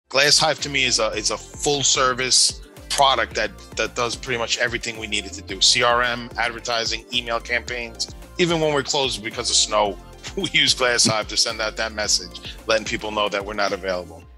GlassHive to me is a full service product that does pretty much everything we needed to do. CRM, advertising, email campaigns. Even when we're closed because of snow, we use GlassHive to send out that message, letting people know that we're not available.